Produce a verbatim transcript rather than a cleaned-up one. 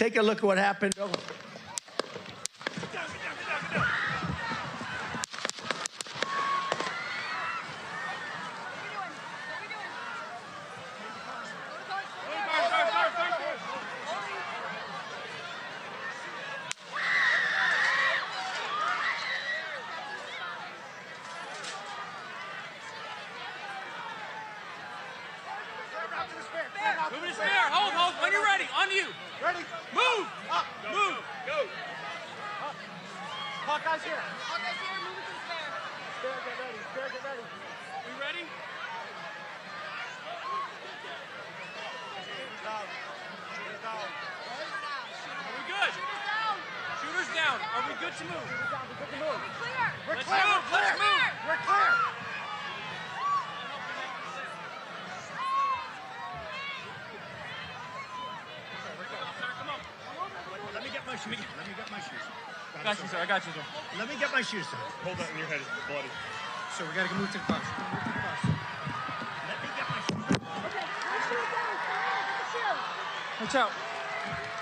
Take a look at what happened. Oh. Move to spare. Hold, hold. When you're ready. On you. Ready. Move. Up. Go, Move. Go. go. Up. Hawkeye's here. Hawkeye's here. Move it to the spare. Spare, get ready. Spare, get ready. We ready? Shooters down. Shooters down. Are we good? Shooters down. Shooters down. Are we good to move? Shooters down. We're good to move. We're clear. We're Let's clear. move. We're Let's clear. move. We're clear. Let me get my shoes. Let me get my shoes. I got you, sir. I got you, sir. Let me get my shoes, sir. Hold that in your head. It's bloody. So we got to move to the bus. Move to the bus. Let me get my shoes. Okay, put the shoes down. Come on, get the shoes. Watch out.